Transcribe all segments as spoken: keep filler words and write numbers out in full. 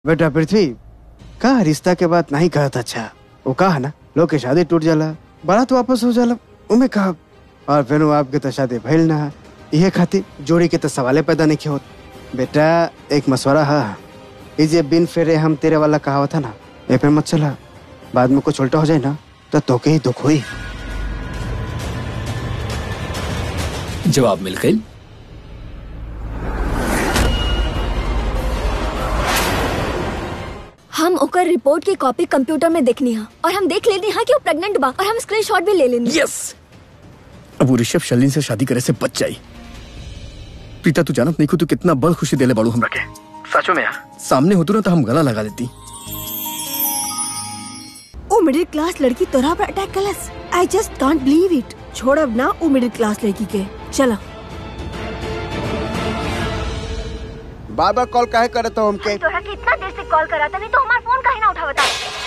बेटा पृथ्वी, का रिश्ता के बाद नहीं कहत अच्छा। वो कहा ना लोग के शादी टूट जाला, बारात वापस हो जाला, उमे कहा और फिर आपके तो शादी भइल ना, यह खातिर जोड़ी के तो सवाले पैदा नहीं होत। बेटा एक मशवरा है, इजे बिन फेरे हम तेरे वाला कहा था ना, ये पे मत चला, बाद में कुछ उल्टा हो जाए ना तो तोके ही दुख हुई। जवाब मिल गई। हम ओकर रिपोर्ट की कॉपी कंप्यूटर में देखनी है और हम देख लेनी है कि वो प्रेग्नेंट बा और हम स्क्रीनशॉट भी ले लेनी। यस। अब वो ऋषभ शर्लिन से शादी करे से बच जाई। प्रीता तू जानत नहीं को तू कितना बड़ खुशी देले बाड़ू हमरा के। सचो में सामने होतू ना तो हम गला लगा देती। ओ मिडिल क्लास लड़की तोरा पर अटैक कलस। I just can't believe it. छोड़ अब ना ओ मिडिल क्लास लड़की के। चला बार बार कॉल काहे करत हो हमके? तोरा के इतना देर से कॉल करा था, नहीं तो हमारा फोन काहे ना उठावता।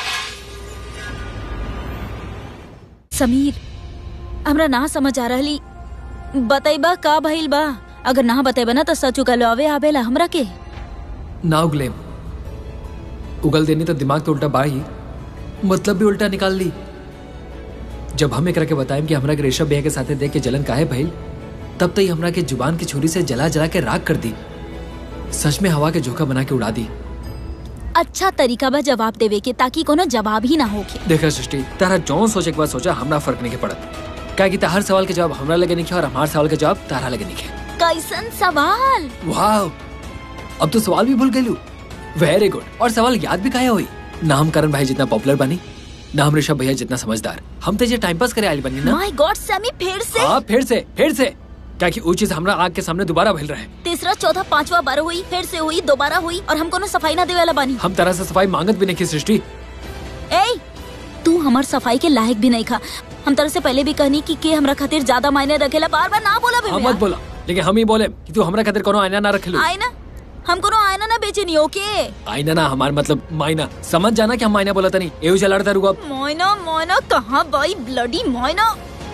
समीर, हमरा ना समझ आ रहली, बताइबा का भइल बा? अगर ना बताइबा ना तो सच उगलवावे आवेला हमरा के। ना उगले, उगल देनी तो दिमाग तो उल्टा बाही, मतलब भी उल्टा निकाल ली। जब हम एकरा के बताएं कि हमरा के ऋषभ भैया के साथे देख के जलन काहे भइल, तब तो हमरा के जुबान की छुरी से जला जला के राख कर दी। सच में हवा के झोंका बना के उड़ा दी। अच्छा तरीका बा जवाब देवे के, ताकि कोनो जवाब ही ना होके। देखा सृष्टि, तारा जौन सोचे के बाद सोचा हमरा फर्क नहीं के पड़त, क्या कि हर सवाल के जवाब हमरा लगे नहीं और हमारे सवाल के जवाब तारा लगे नहीं। कैसन सवाल? वाह, अब तो सवाल भी भूल गई। Very good. और सवाल याद भी काहे हुई? ना हम करण भाई जितना पॉपुलर बनी, ना हम ऋषभ भैया जितना समझदार। हम तो ये टाइम पास करे आइल बनी ना। माय गॉड सैमी, फिर से? हाँ फिर से, फिर से। क्या कि वो चीज हमरा आग के सामने दोबारा भइल रहे। तीसरा चौथा पांचवा बार हुई, फिर से हुई, दोबारा हुई, और हम कोनो सफाई ना देवे वाला बानी। हम तरह से सफाई मांगत भी नहीं की सृष्टि। ए, तू हमार सफाई के लायक भी नहीं खा। हम तरह से पहले भी कहनी कि के हमरा खातिर ज्यादा मायने रखेला, बार बार ना बोला। हम मत बोला, लेकिन हम ही बोले कि तू हमरा खातिर कोनो आईना ना रखेलू। आईना? हम कोनो आईना ना बेचनी। ओके आईना ना, हमार मतलब मायना। समझ जाना कि हम मायना बोला था नहीं। एऊ जलाड़ता रुको। मायना मायना कहाँ भाई, ब्लडी मायना।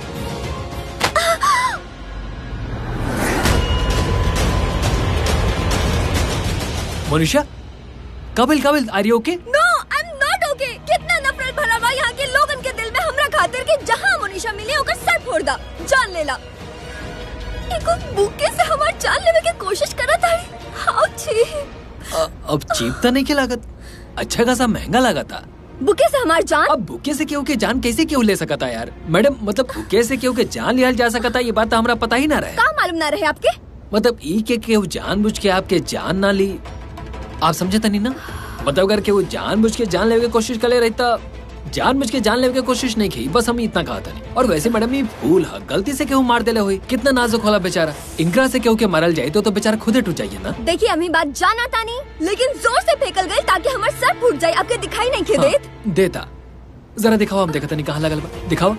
मनीषा, काबिल काबिल, are you okay? No, I am not okay. कितना नफरत भरा बा यहाँ के लोगन के दिल में हमरा खातिर के जहाँ मनीषा मिले ओकर सर फोड़ दा, जान लेला। एको बुके से हमार जान लेवे के कोशिश करत है। हाउ चीप। अब चीप तो नहीं के लागत, अच्छा खासा महंगा लगा था। बुके से हमार जान? अब बुके से केहू के जान कैसे केहू ले सकता यार? मैडम मतलब बुके से केहू के जान लिया जा सकता, ये बात तो हमरा पता ही ना रहे। का मालूम ना रहे आपके? मतलब ई के केहू जानबूझ के आपके जान ना ली, आप समझे नहीं ना? मतलब अगर केहू जानबूझ के जान लेवे की कोशिश करे रहता, जानबूझ के जान लेवे की कोशिश नहीं की, बस हम इतना कहा था नहीं। और वैसे मैडम ये भूल है, गलती से केहू मार देले हुई। कितना नाजुक होला बेचारा। इनकरा से केहू के मारल जाए तो तो बेचारा खुदे टूट जाइए ना। देखिए हमें बात जाना था नहीं, लेकिन जोर से फेंकल गई ताकि हमारा सर फूट जाए। आपके दिखाई नहीं के देत? हाँ, देता। जरा दिखाओ, हम देखा नहीं कहाँ लगल बा, दिखाओ।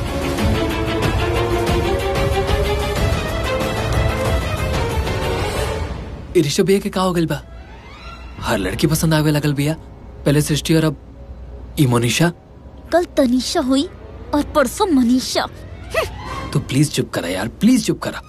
ऋषभ भैया के का हो गइल बा? हर लड़की पसंद आवे लगल भैया, पहले सृष्टि और अब ई मनीषा। कल तनीषा हुई और परसों मनीषा। तो प्लीज चुप करा यार, प्लीज चुप करा।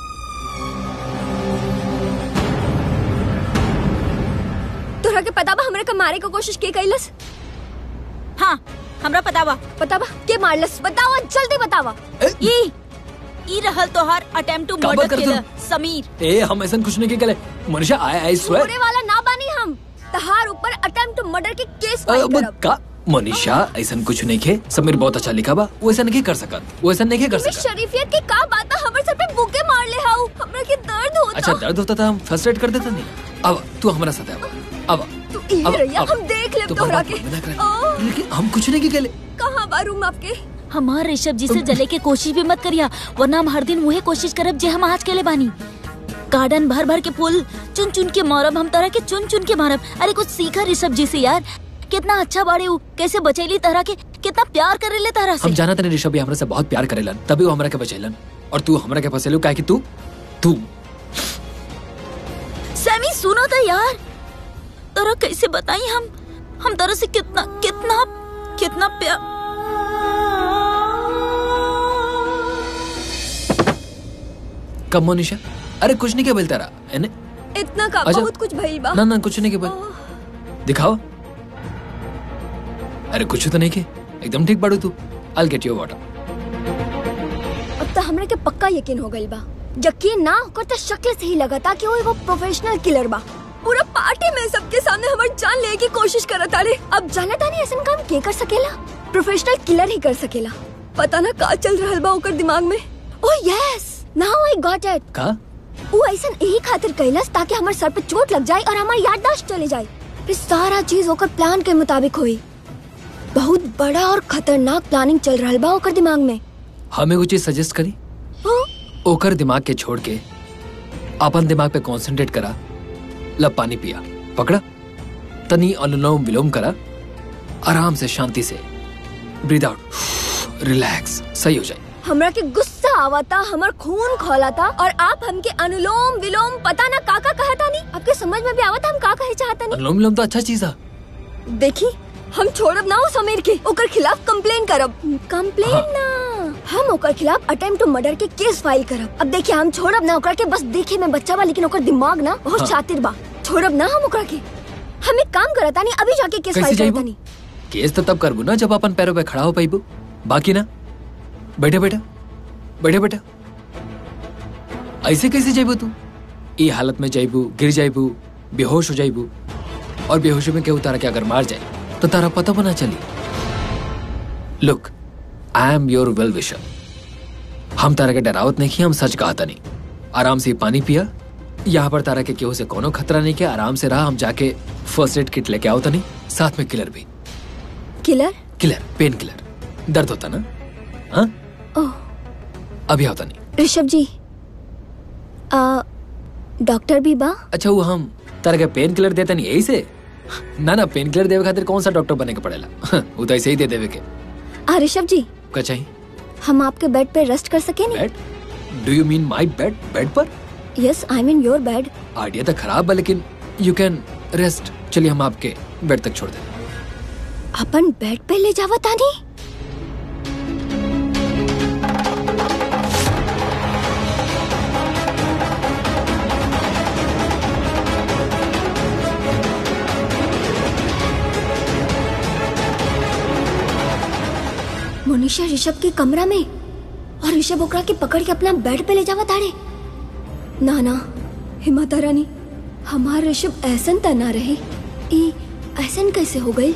तोरा के पता बा हमरा के मारे की कोशिश के कैलस? हाँ हमरा पता बा। पता बा के मारलस? बतावा, जल्दी बतावा। ई ई रहल तोहार attempt to murder killer Sameer. ए हम ऐसा कुछ नहीं के करे मनीषा। आई आई स्वेयर पूरे वाला ना बानी हम। तहार ऊपर अटेम्प्ट टू मर्डर के केस फाइल करब। का मनीषा ऐसा कुछ नहीं के, समीर बहुत अच्छा लिखा बा, वो ऐसा नहीं कर सकत, वो ऐसा नहीं कर सकत। शरीफियत की का बात है? हमर सर पे बुके मार ले हाउ, हमरा के दर्द होता। अच्छा दर्द होता था, हम फर्स्ट एड कर देता नहीं। अब तू हमारा साथ है, अब तू ई रहिया, हम देख ले तोहरा के। लेकिन हम कुछ नहीं के। कहां बा रूम आपके? हमार ऋषभ जी से जले के कोशिश भी मत करिया, वरना हम हर दिन वही कोशिश करब जे हम आज के लिए बानी। गार्डन भर भर के फूल चुन चुन के मारब, हम तरह के चुन चुन के मारब। अरे कुछ सीखा ऋषभ जी से यार, कितना अच्छा बाड़े उ, कैसे बचैली तरह के, कितना प्यार करेले तरह से। हम जाना तने ऋषभ हमरा से बहुत प्यार करेलन, तभी वो हमरा के बचैलन। और तू हमरा के फसेलू काहे कि तू तू सैमी सुनो तो यार, तरह कैसे बताई हम हम तरह से कितना कितना कितना प्यार। कब मनीषा? अरे कुछ नहीं के बोलता रहा है। इतना का बहुत कुछ भइल बा। ना ना कुछ नहीं के बोल। दिखाओ। अरे कुछ तो नहीं के, एकदम ठीक बाड़ू तू। I'll get you water. अब तो हमरे के पक्का यकीन हो गइल बा। यकीन ना होकर तो शक्ल से ही लगा था कि वो एगो प्रोफेशनल किलर बा। पूरा पार्टी में सबके सामने हमार जान लेने की कोशिश करत तारे। अब जाने तानी ऐसा काम के कर सकेला? प्रोफेशनल किलर ही कर सकेला। पता ना का चल रहल बा ओकर दिमाग में। Oh yes, now I got it. का? वो ऐसा यही खातिर कैलस ताकि हमारे सर पे चोट लग जाए और हमारी याददाश्त चले जाए। फिर सारा चीज ओकर प्लान के मुताबिक हुई। बहुत बड़ा और खतरनाक प्लानिंग चल रहल बा ओकर दिमाग में। हमें कुछ चीज सजेस्ट करी? हाँ? ओकर दिमाग के छोड़ के अपन दिमाग पे कंसंट्रेट करा। लब पानी पिया, पकड़ा, तनी अनुलोम विलोम करा, आराम से शांति से ब्रीथ आउट, रिलैक्स, सही हो जाए। हमरा के गुस्सा आवा था, हमार खून खौला था और आप हमके अनुलोम विलोम पता ना काका कहा था नहीं। आपके समझ में भी आवा था हम का कहे चाहता नहीं। अनुलोम विलोम तो अच्छा चीज है। देखी हम छोड़ब ना उस अमीर के, ओकर खिलाफ कंप्लेन करब। कंप्लेन हाँ। ना, हम ओकर खिलाफ अटेम्प्ट टू मर्डर के केस फाइल करब। अब देखिए हम छोड़ब ना ओकर के, बस देखे में बच्चा बा लेकिन ओकर दिमाग ना बहुत हाँ। शातिर बा। छोड़ब ना हम ओकर के। हम एक काम करता नहीं, अभी जाके केस फाइल करता नहीं। केस तो तब करबू ना जब अपन पैरों पे खड़ा हो पाइबू, बाकी ना बैठे बैठे बैठे बैठे ऐसे कैसे जाइबू तू? ये हालत में जाइबू, गिर जाइबू, बेहोश हो जाइबू, और बेहोशी में केहू तारा के अगर मार जाए तो तारा पता बना चली। Look, I am your well wisher. हम तारा के डरावत नहीं की, हम सच कहता नहीं। आराम से पानी पिया, यहाँ पर तारा के केहू से कोनो खतरा नहीं किया, आराम से रहा। हम जाके फर्स्ट एड किट लेके आओ तनी, साथ में किलर भी। किलर? Killer, pain killer. दर्द होता ना? हाँ? ओह, अभी होता नहीं। ऋषभ जी, आ, डॉक्टर भी बा? अच्छा, वो हम तारा के पेन किलर देता नहीं यही से? ना ना, पेन किलर देवे खातिर कौन सा डॉक्टर बने के पड़ेला। वो तो ऐसे ही दे देवे के। आ ऋषभ जी, क्या चाहिए? हम आपके बेड पे रेस्ट कर सके नहीं? Bed? Do you mean my bed? Bed पर? Yes, I mean your bed. Idea तो खराब है लेकिन यू कैन रेस्ट। चलिए हम आपके बेड तक छोड़ दें। अपन बेड पे ले जावा तानी? मोनिशा ऋषभ के कमरा में और ऋषभ ओकरा के पकड़ के अपना बेड पे ले जावा तारे। ना ना हिम्मत रानी, हमार ऋषभ ऐसन त ना रहे। ई ऐसन कैसे हो गई?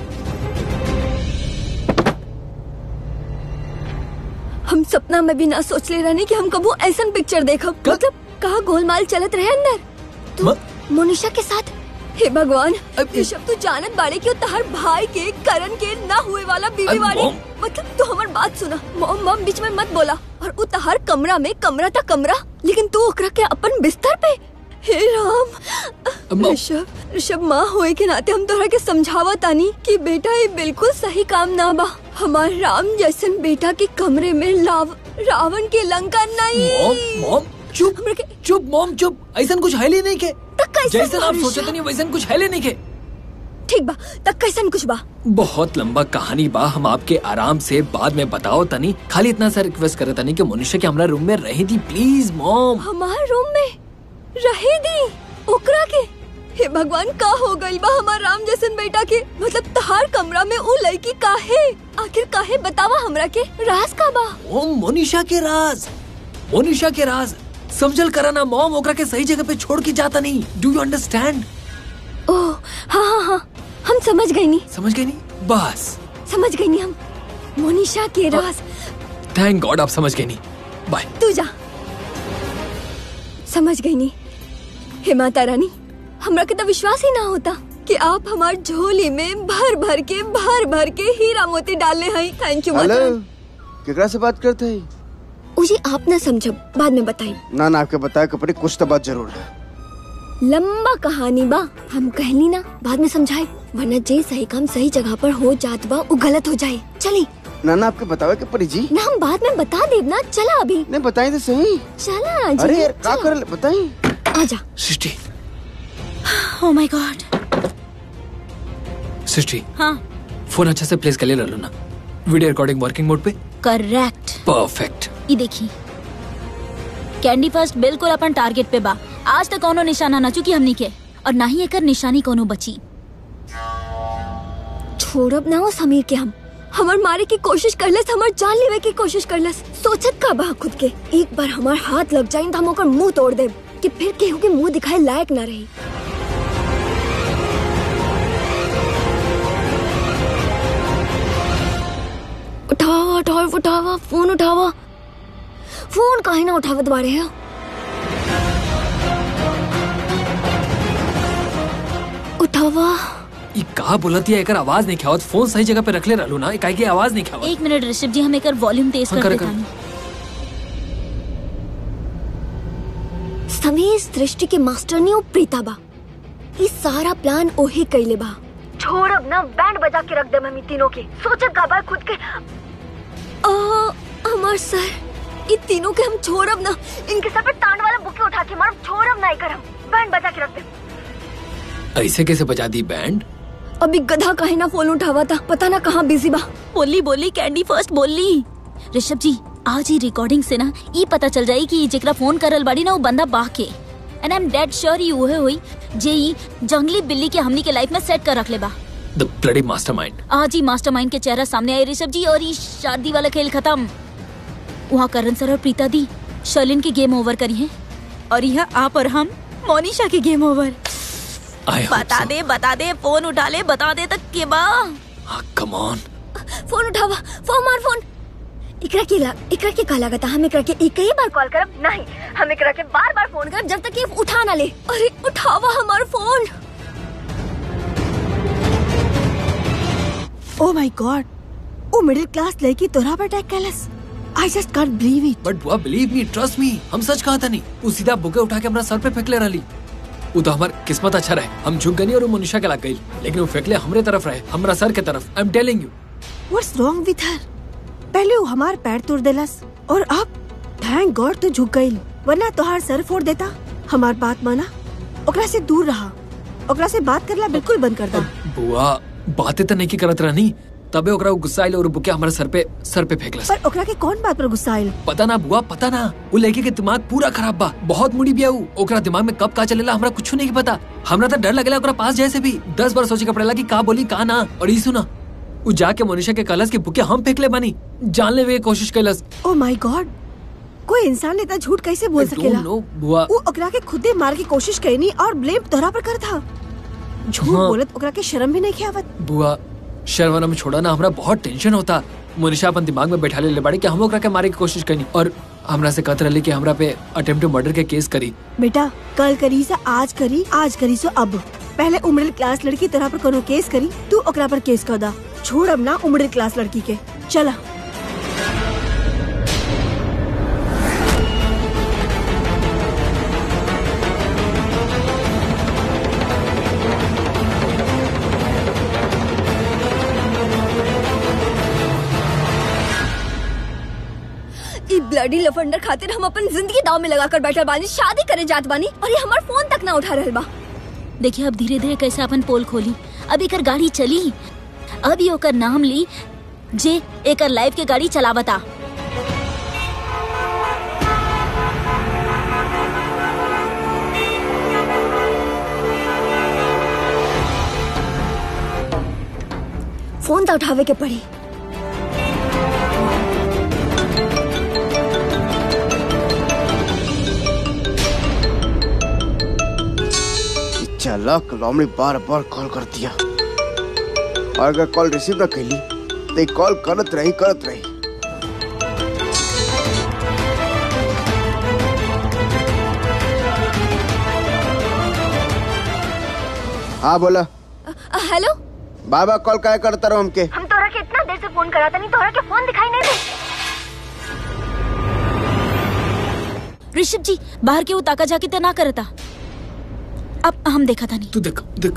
हम सपना में भी ना सोच ले रहने कि हम कबू ऐसन पिक्चर देखब। मतलब कहा गोलमाल चलत रहे अंदर तू मोनिशा के साथ। हे भगवान, ऋषभ तू जानत बाड़े कि तहार भाई के करण के ना हुए वाला बीवी वाली। मतलब तू हमार बात सुना। मॉम मॉम बीच में मत बोला। और उ तहार कमरा में, कमरा था कमरा, लेकिन तू ओकरा के अपन बिस्तर पे। हे राम। ऋषभ ऋषभ माँ होए के नाते हम तोहरा के समझावा तानी कि बेटा ये बिल्कुल सही काम ना बा। हमार राम जैसन बेटा के कमरे में लाव रावण के लंका नहीं। मॉम मॉम चुप चुप मॉम चुप। ऐसा कुछ है ही नहीं के। जैसे आप सोचते नहीं वैसा कुछ है ही नहीं के। ठीक बा, तक कैसन कुछ बा? बहुत लंबा कहानी बा, हम आपके आराम से बाद में बताओ तनी। खाली इतना सा रिक्वेस्ट करे तनी कि मोनिशा के हमारा रूम में रही थी प्लीज मॉम। हमारे रूम में रही दी ओकरा के? हे भगवान, का हो गई बा हमार राम जैसन बेटा के? मतलब तहार कमरा में उ लड़की काहे? आखिर काहे बतावा हमरा के? राज का बा? ओ मोनिशा के राज, मोनिशा के राज समझल करा ना मॉम। ओकरा के सही जगह पे छोड़ के जाता नहीं। Do you understand? ओह हाँ हाँ हाँ, हम समझ गई नहीं। समझ गई नहीं? बस समझ गई नहीं हम। मोनिशा के राज। थैंक गॉड आप समझ गई नहीं। बाय। तू जा। समझ गई नहीं। हे माता रानी, हमरा के तो विश्वास ही ना होता कि आप हमार झोली में भर भर के भर भर के हीरा मोती डाले हैं। थैंक यू माता। हेलो, केकरा से बात करते हैं? मुझे आप ना समझब, बाद में बताई। ना ना, आपके बताया कपड़े कुछ तो बात जरूर है। लंबा कहानी बा, हम कहली ना बाद में समझाए, वरना जे सही काम सही जगह पर हो जात बा वो गलत हो जाए। चली ना ना, आपके बतावे के परी जी। ना हम बाद में बता देब ना। चला अभी। नहीं बताई तो सही। चला जी। अरे यार का कर बताई। आजा। सृष्टि। Oh my God. सृष्टि। हाँ फोन अच्छा से प्लेस कर ले लो ना। वीडियो रिकॉर्डिंग वर्किंग मोड पे। करेक्ट। परफेक्ट। ये देखी, कैंडी फर्स्ट बिल्कुल अपन टारगेट पे बा। आज तक कोनो निशाना ना चुकी हमनी के, और ना ही एकर निशानी कोनो बची। छोड़ब ना हो समीर के हम हमार मारे की कोशिश कर लेस, हमार जान लेवे की कोशिश कर लेस। सोचत का बा खुद के एक बार हमार हाथ लग जाए तो हम ओकर मुंह तोड़ दे कि फिर केहू के मुंह दिखाए लायक ना रही। उठावा उठावा उठावा फोन उठावा, फोन काहे ना उठावत बारे है। उठावा। ये कहा बोलती है, एकर आवाज नहीं खावत। फोन सही जगह पे रख ले रहलू ना, काहे की आवाज नहीं खावत। एक मिनट ऋषभ जी, हम एकर वॉल्यूम तेज हाँ, कर कर, देता कर। हूं। समीर दृष्टि के मास्टर ने ओ प्रीता बा, ये सारा प्लान ओही कइले बा। छोड़ अब ना, बैंड बजा के रख दे मम्मी तीनों के। सोचत का बा खुद के आ, हमार सर, ये तीनों के हम छोड़ अब ना, इनके सर पे तांड वाला बुके उठा के मार। छोड़ अब ना ही कर, हम बैंड बजा के रख दे। ऐसे कैसे बजा दी बैंड? अभी गधा काहे ना फोन उठावा था, पता ना कहाँ बिजी बा। बोली बोली कैंडी फर्स्ट बोली। ऋषभ जी, आज ही रिकॉर्डिंग से ना ये पता चल जाई कि जेकरा फोन करल बाड़ी ना वो बंदा बा के। And I am dead sure ये उहे हुई जे ई जंगली बिल्ली के हमनी के लाइफ में सेट कर रख ले बा। The bloody mastermind. आज ही मास्टरमाइंड के चेहरा सामने आए ऋषभ जी, और ये शादी वाला खेल खत्म। वहाँ करण सर और प्रीता दी शर्लिन की गेम ओवर करी है, और यह आप और हम मोनिशा की गेम ओवर। बता दे बता दे, फोन उठा ले, बता दे तक के बा। कम ऑन, फोन उठावा, फोन मार फोन। इकरा के ला, इकरा के का लागता हम इकरा के एक ही बार कॉल करब? नहीं, हम इकरा के बार बार फोन करब जब तक ये उठा ना ले। अरे उठावा हमार phone. Oh my god, oh middle class लड़की तोरा पर अटैक कैलस। I just can't believe it. But बुआ बिलीव मी, ट्रस्ट मी, हम सच कहा था नहीं। वो सीधा बुके उठा के अपना सर पे फेंक ले रही। वो तो हमार किस्मत अच्छा रहे, हम झुक गई और वो मनुष्य के लग गई, लेकिन वो फेंकले हमरे तरफ रहे, हमारा सर के तरफ। I am telling you. What's wrong with her? पहले वो हमार पैर तोड़ देलस, और अब थैंक गॉड तू झुक गई, वरना तोहार सर फोड़ देता। हमार बात माना, ओकरा से दूर रहा, ओकरा से बात करला बिल्कुल बंद कर दा। बुआ बातें तो नहीं की करत रहनी, तबे ओकरा गुस्सा आइल और बुके हमारे सर पे सर पे फेंकलस। पर ओकरा के कौन बात पर गुस्सा आइल? पता ना बुआ, पता ना। वो लड़की के दिमाग पूरा खराब बा, बहुत मुड़ी बिया। ओकरा दिमाग में कब का चलेला हमरा कुछ नहीं पता। हमरा तो डर लगेला ओकरा पास जैसे भी दस बार सोचे के पड़ेला कि का बोली का ना। और ये सुना, वो जाके मोनिशा के कलश के बुके हम फेंकले बानी, जान लेवे की कोशिश कैलस। ओ माय गॉड, कोई इंसान इतना झूठ कैसे बोल सकेला? बुआ वो ओकरा के खुदे मार की कोशिश करनी और ब्लेम तोरा पर कर था। झूठ हाँ। बोलत ओकरा के शर्म भी नहीं खियावत। बुआ शर्वना में छोड़ा ना, हमरा बहुत टेंशन होता। मोनिशा अपन दिमाग में बैठा ले बाड़ी कि हम ओकरा के मारे की कोशिश करनी, और हमरा से कहत रही कि हमरा पे अटेम्प्ट टू मर्डर के केस करी। बेटा कल करी से आज करी, आज करी सो अब। पहले उम्र क्लास लड़की तरह पर कोनो केस करी, तू ओकरा पर केस कर दा। छोड़ अब ना उम्र क्लास लड़की के। चला ब्लडी लफंडर खातिर हम अपन जिंदगी दाव में लगाकर बैठल बानी, शादी करे जात बानी, और ये हमार फोन तक ना उठा रहल बा। देखिए अब धीरे धीरे कैसे अपन पोल खोली। अब एकर गाड़ी चली, अब ये ओकर नाम ली जे एकर लाइफ के गाड़ी चलावता। फोन तो उठावे के पड़ी। चला कलौमड़ी बार बार कॉल कर दिया, और अगर कॉल रिसीव न कैली तो कॉल करत रही करत रही। हाँ बोला। हेलो बाबा, कॉल काय करता रहो हमके? हम तोरा के इतना देर से फोन करा था, नहीं तोरा के फोन दिखाई नहीं दे। ऋषभ जी बाहर के वो ताका जाके तो ना करता। अब हम देखा था नहीं। तू देखो देखो,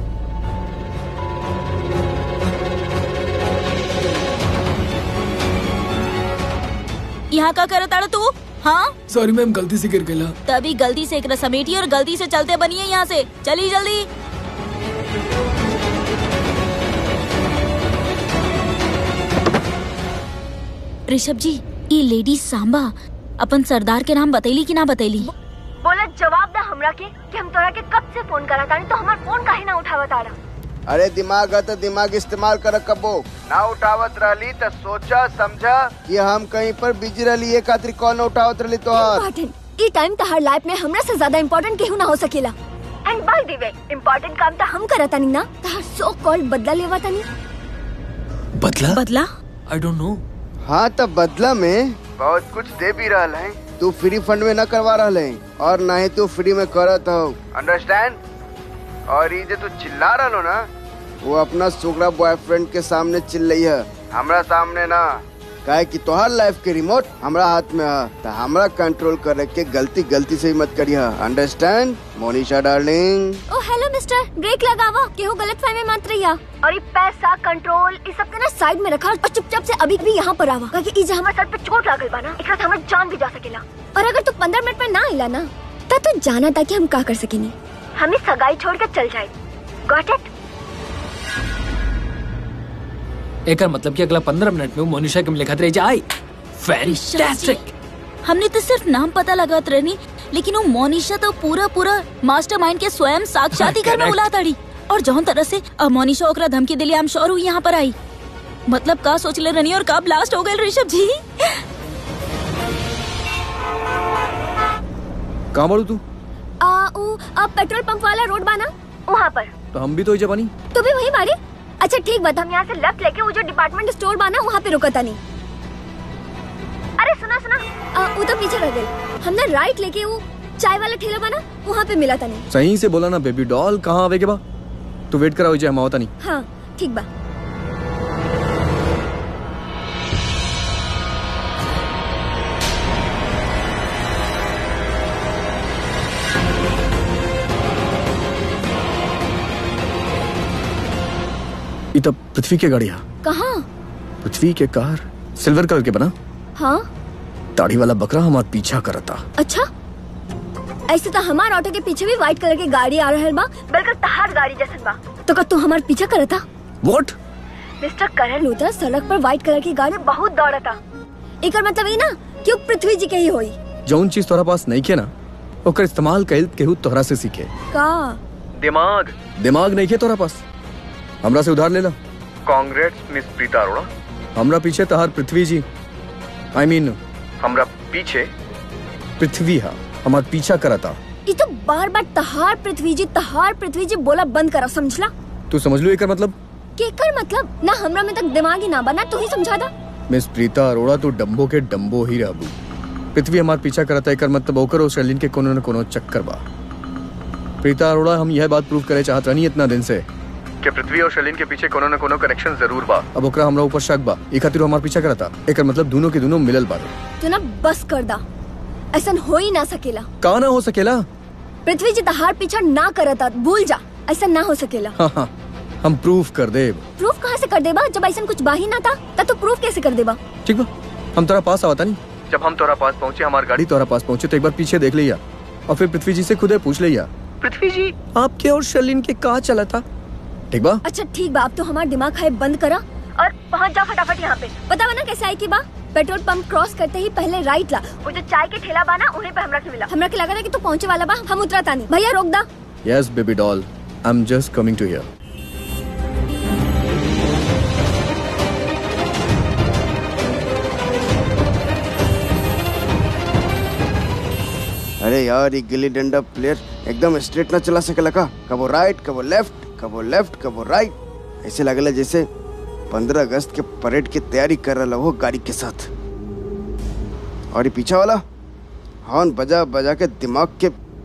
यहाँ का करता तू? हाँ सॉरी मैम, गलती से गिर गया। तभी गलती से एक समेटी और गलती से चलते बनिए यहाँ से। चलिए जल्दी। ऋषभ जी, ये लेडी सांबा अपन सरदार के नाम बतैली कि ना बतैली? बोला जवाब दा हमरा के कि हम तोरा के कब से फोन करा तानी, तो हमार फोन काहे ना उठावा तारा? अरे दिमाग है तो दिमाग इस्तेमाल कर कबो ना उठावत रहली तो सोचा समझा कि हम कहीं पर बिजी रहली ये खातिर कॉल न उठावत रहली तो इम्पोर्टेंट ई टाइम तहार लाइफ में हमरा से ज्यादा इम्पोर्टेंट केहू ना हो सकेला। And by the way important काम तो हम करता नहीं ना, तहार सो कॉल्ड बदला लेवा तनी। बदला बदला आई डोंट नो। हाँ तो बदला में बहुत कुछ दे भी रहा है, तू फ्री फंड में न करवा रहा है और न ही तू फ्री में करत हो, अंडरस्टैंड। और ये जो तू चिल्ला रहा हो ना वो अपना सुगरा बॉयफ्रेंड के सामने चिल्लाई है, हमरा सामने ना। काहे कि तोहर लाइफ के रिमोट हमरा हाथ में है, तो हमरा कंट्रोल करे के गलती गलती से ही मत करिए, understand Monisha darling. Oh hello mister, brake लगावा, केहू गलतफहमी मत रहिया। और ये पैसा कंट्रोल इस सब के ना साइड में रखा और चुपचाप से अभी भी यहाँ पर आवा, क्योंकि इजे हमारे सर पे चोट लागल बा ना, एकरा से हमार जान भी जा सकेला। और अगर तू पंद्रह मिनट में ना आइला ना तो तू जाना था कि हम का कर सकेनी, हमें सगाई छोड़ के चल जाए। Got it? एक मतलब कि अगला पंद्रह मिनट में मोनिशा के मिले खातिर एजा आई। फैंटास्टिक। हमने तो सिर्फ नाम पता लगात रहनी, लेकिन वो मोनिशा तो पूरा पूरा मास्टरमाइंड के स्वयं साक्षात ही घर में बुला ताड़ी। और जौन तरह से अब मोनिशा ओकरा धमकी दिली, हम श्योर हुई यहाँ पर आई। मतलब का सोच ले रनी और का ब्लास्ट हो गए ऋषभ जी। कहाँ बाड़ू तू? आ, उ, आ, पेट्रोल पंप वाला रोड बाना वहाँ पर। तो हम भी तो ही जवानी। तू भी वही मारे? अच्छा ठीक बात, हम यहाँ से लेफ्ट लेके वो जो डिपार्टमेंट स्टोर बाना वहाँ पे रुका था नहीं। अरे सुना सुना, आ, वो तो पीछे रह गए। हमने राइट लेके वो चाय वाला ठेला बाना वहाँ पे मिला था नहीं। सही से बोला ना बेबी डॉल, कहाँ आवे के बा? तू वेट करा हम आवता नहीं। हाँ ठीक बा। ये तब पृथ्वी के गाड़ी है। कहाँ? पृथ्वी के कार सिल्वर कलर के बना। हाँ दाढ़ी वाला बकरा हमार पीछा करता। अच्छा, ऐसे तो हमारे ऑटो के पीछे भी व्हाइट कलर की गाड़ी आ रहा है बा, बिल्कुल तहार गाड़ी जैसन बा। तो का तू हमारे पीछा करता? What? मिस्टर करण लूथर, सड़क पर व्हाइट कलर की गाड़ी बहुत दौड़ता। एक मतलब ये ना कि पृथ्वी जी के ही होई। जौन चीज तोरा पास नहीं के ना ओकर इस्तेमाल कइल केहू तोहरा से सीखे। का? दिमाग। दिमाग नहीं के तोरा पास, हमरा से उधार ले ला। Congrats miss Preeta Arora. हमरा पीछे तहार पृथ्वी जी, आई I मीन mean, हमरा पीछे पृथ्वी हा हमार पीछा करता। ये तो बार बार तहार पृथ्वी जी तहार पृथ्वी जी बोला बंद करा, समझला? तू समझ लो एकर मतलब? केकर मतलब ना हमरा में तक दिमाग ही ना बना, तू ही समझा दा। मिस प्रीता अरोड़ा तू डम्बो के डम्बो ही रहबू। पृथ्वी हमार पीछा करता एकर मतलब ओकर और शर्लिन के कोनो न कोनो चक्कर बा। प्रीता अरोड़ा, हम यह बात प्रूव करे चाहत रहनी इतना दिन से कि पृथ्वी और शर्लिन के पीछे कोनो न कोनो कनेक्शन जरूर बा। अब ओकरा हमरा ऊपर शक बा, ए खातिर हमार पीछा करता। एकर मतलब दोनों के दोनों मिलल बा। तू ना बस कर दा, ऐसा हो ही ना सकेला। का ना हो सकेला? पृथ्वी जी तहार पीछा ना करता, भूल जा, ऐसा ना हो सकेला। हाँ हाँ हम प्रूफ कर दे। प्रूफ कहाँ से कर देबा जब ऐसा कुछ बा ही ना था, तब तो प्रूफ कैसे कर देबा? ठीक बा, हम तोरा पास आवता नहीं। जब हम तोरा पास पहुँचे, हमारी गाड़ी तोरा पास पहुँचे तो एक बार पीछे देख लिया और फिर पृथ्वी जी से खुद पूछ लिया, पृथ्वी जी आपके और शर्लिन के कहाँ चला था? ठीक बा? अच्छा ठीक बा, अब तो हमारा दिमाग खाए बंद करा और पहुँच जा फटाफट यहाँ पे। पता बना कैसे आई की बा? पेट्रोल पंप क्रॉस करते ही पहले राइट ला, वो जो चाय के ठेला बा ना उन्हीं पे हमरा के मिला। हमरा के लगा था कि तू पहुँचे वाला बा, हम उतरा तानी। भैया रोक दा। Yes baby doll, I am just coming to here. अरे यार ये गिल्ली डंडा प्लेयर एकदम स्ट्रेट ना चला सकेला का, कबो राइट कबो लेफ्ट कबो लेफ्ट कबो राइट। ऐसे लगेला जैसे पंद्रह अगस्त के परेड की तैयारी कर रहा हो गाड़ी के साथ। और ये पीछा वाला हॉर्न बजा बजा के दिमाग के।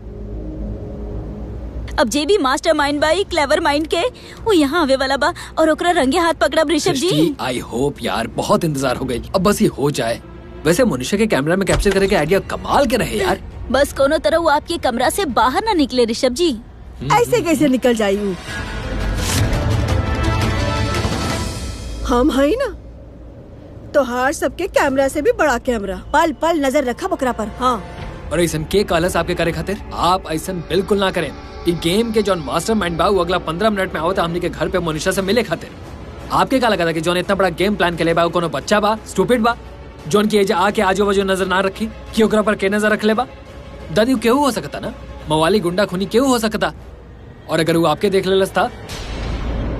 अब जे भी मास्टरमाइंड बाई क्लेवर माइंड के वो यहाँ आवे वाला बा और ओकरा रंगे हाथ पकड़ा ऋषभ जी। आई होप यार, बहुत इंतजार हो गई, अब बस ये हो जाए। वैसे मोनिशा के कैमरा में कैप्चर करने के आइडिया कमाल के रहे यार। बस कोनो तरह वो आपके कमरा से बाहर ना निकले ऋषभ जी। ऐसे कैसे निकल जायू? हम है ना तो हार सबके कैमरा से भी बड़ा कैमरा, पल पल नजर रखा बकरा पर। हाँ और ऐसा के कालस आपके करे खातिर आप ऐसा बिल्कुल ना करें। ये गेम के जॉन मास्टरमाइंड बा वो अगला पंद्रह मिनट में आवता हमने के घर पे मोनिशा से मिले खातिर। आपके का लगा था कि जॉन इतना बड़ा गेम प्लान के ले बा कोनो बच्चा बा, स्टूपिड बा, जॉन की एजा आके आजू बाजू नजर ना रखी कि ओकरा पर के नजर रख ले बा। दादी केहू हो सकता ना, मवाली गुंडा खूनी केहू हो सकता। और अगर वो आपके देख लेलस था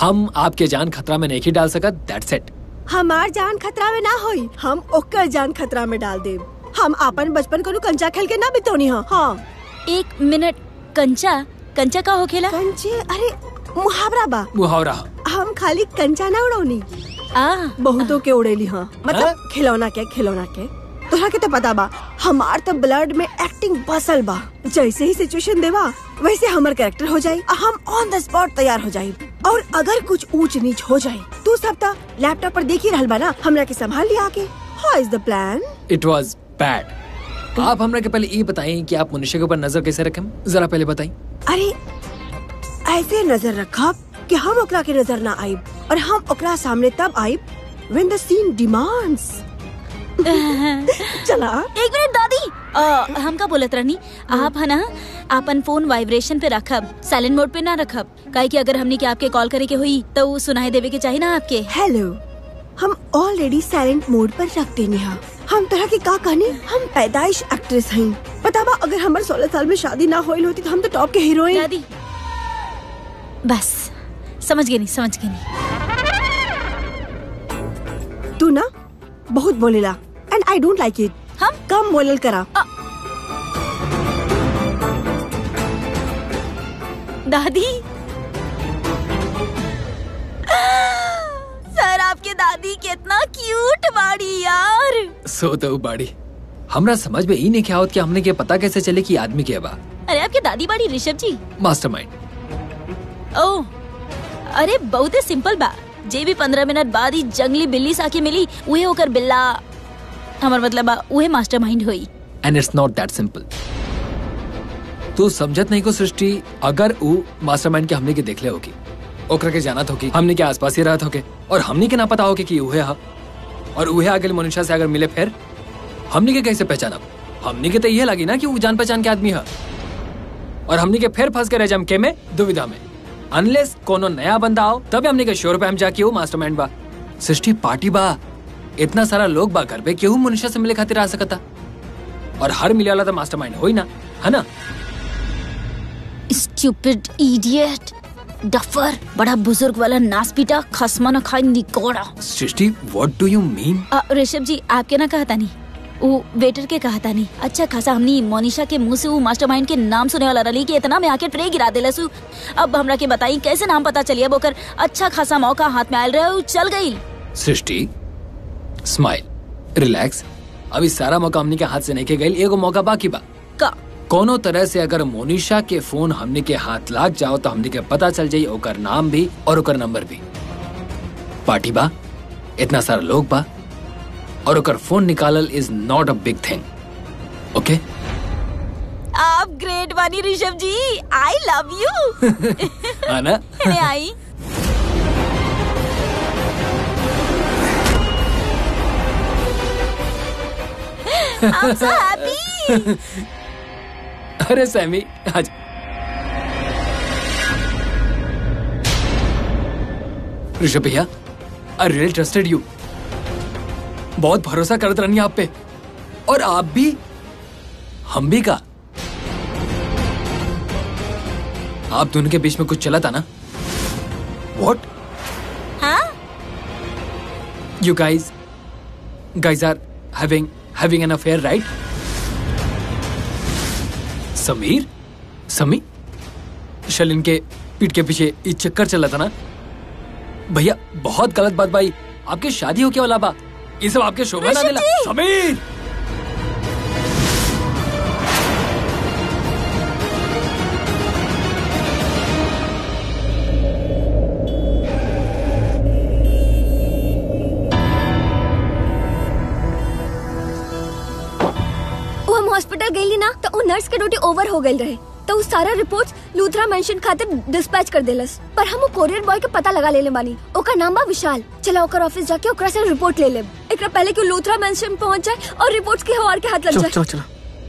हम आपके जान खतरा में नहीं डाल सकत, दैट्स इट। हमार जान खतरा में ना होई, हम ओकर जान खतरा में डाल देब। हम अपन बचपन को कंचा खेल के ना बितौनी हा। हाँ एक मिनट, कंचा कंचा का होखेला? कंचे? अरे मुहावरा बा। मुहावरा? हम खाली कंचा ना उड़ौनी, आ बहुतों के उड़ेली। हाँ मतलब हाँ? खिलौना के खिलौना के तोहरा के तो पता बा, हमार तो ब्लड में एक्टिंग बसल बा। जैसे ही सिचुएशन देवा वैसे हमार कैरेक्टर हो जाई, हम ऑन द स्पॉट तैयार हो जाई। और अगर कुछ ऊंच नीच हो जाए तू सब ता लैपटॉप पर देख ही रहल बा ना, हमरा के संभाल लिया आके। How is the plan? It was bad. आप हमरा के पहले ये बताएं कि आप मनुष्य के ऊपर नजर कैसे रखें, जरा पहले बताएं। अरे ऐसे नजर रखब कि हम ओकरा के नजर ना आइब, और हम ओकरा सामने तब आइब व्हेन द सीन डिमांड्स। चला एक मिनट दादी, आ, हम का बोलत रहनी, आप है ना आपन फोन वाइब्रेशन पे रखब, साइलेंट मोड पे ना रखब, काहे कि अगर हमने के आपके कॉल करे के हुई तो वो सुनाई देवे के चाहिए ना आपके। हेलो, हम ऑलरेडी साइलेंट मोड पर रखते नहीं। हम तरह की का कहनी, हम पैदाइश एक्ट्रेस हैं। पता बा अगर हमारे सोलह साल में शादी ना होइल होती तो हम तो टॉप के हीरोइन। दादी बस समझ गई नहीं, समझ गई नहीं। तू ना बहुत बोलेला and I don't like it. हम कम बोलल करा। दादी सर, आपके दादी कितना क्यूट बाड़ी यार। सो तो बाड़ी हमरा समझ में ही नहीं क्या होत कि हमने के पता कैसे चले कि आदमी के बा। अरे आपके दादी बाड़ी ऋषभ जी। मास्टरमाइंड। ओह अरे बहुत ही सिंपल बा, जे भी पंद्रह मिनट बाद ही जंगली बिल्ली साके मिली उहे होकर बिल्ला, हमार मतलब बा उहे मास्टरमाइंड होई। And it's not that simple. तू समझत नहीं को सृष्टि, अगर ऊ मास्टरमाइंड के हमने के देखले होगी, ओकरा के जानत होगी, हमने के आसपास ही रहत होगे, और हमने के ना पता होगे कि उहे हा, और उहे आगे मनुष्य से अगर मिले फिर हमने के कैसे पहचानब? हमने के तो ये लगी ना कि वो जान पहचान के आदमी है, और हमने के फिर फंस के रह जाम के में दुविधा में। अनलेस कोनो नया बंदा आओ तब हमने के श्योर पे हम जाके वो मास्टरमाइंड बा। सृष्टि पार्टी बा, इतना सारा लोग बा घर पे, केहू मनुष्य से मिले खातिर आ सकता, और हर मिले वाला तो मास्टरमाइंड हो ही ना, है ना? स्टूपिड इडियट, डफर, बड़ा बुजुर्ग वाला नासपीटा, खसमा न खाई निकोड़ा। Srishti what do you mean? Rishabh ji आपके ना कहता नहीं, वो वेटर के कहता नहीं। अच्छा खासा हमनी मोनिशा के मुंह से वो मास्टरमाइंड के नाम सुने वाला रही कि इतना में आके ट्रे गिरा देला सु। अब हमरा के बताई कैसे नाम पता चलिए, बोकर अच्छा खासा मौका हाथ में आयल रहे, चल गई। सृष्टि स्माइल, रिलैक्स, अभी सारा मौका हमने के हाथ से नहीं के गई, एगो मौका बाकी बा। का कोनो तरह से अगर मोनिशा के फोन हमने के हाथ लाग जाओ तो हमने के पता चल जाये ओकर नाम भी और ओकर नंबर भी। पार्टी बा, इतना सारा लोग बा, और ओकर फोन निकालल is not a big thing. Okay, आप ग्रेट बानी Rishabh ji, I love you. आना आई I'm so happy. अरे सैमी आज ऋषभ भैया, आई रियली ट्रस्टेड यू, बहुत भरोसा करते रहनी आप पे, और आप भी, हम भी का। आप दोनों के बीच में कुछ चला था ना? What? हाँ? You guys, guys are having having an affair, right? Sameer, समी, शलिन के पीठ के पीछे ये चक्कर चला था ना? भैया बहुत गलत बात भाई, आपके शादी हो क्या वाला बा, ये सब आपके शोभा ना देला। समीर, हॉस्पिटल गई ना तो नर्स के ड्यूटी ओवर हो गई रहे, तो उस सारा रिपोर्ट्स लूथरा मेंशन खातिर डिस्पैच कर देलस। पर हम कोरियर बॉय के पता लगा लेले बानी, ओकर नाम बा विशाल। चला ओकर ऑफिस जाके ओकरा से रिपोर्ट ले लेब, एकरा पहले कि लूथरा मेंशन पहुंच जाए और रिपोर्ट्स के हवार के हाथ लग जाए। चलो चलो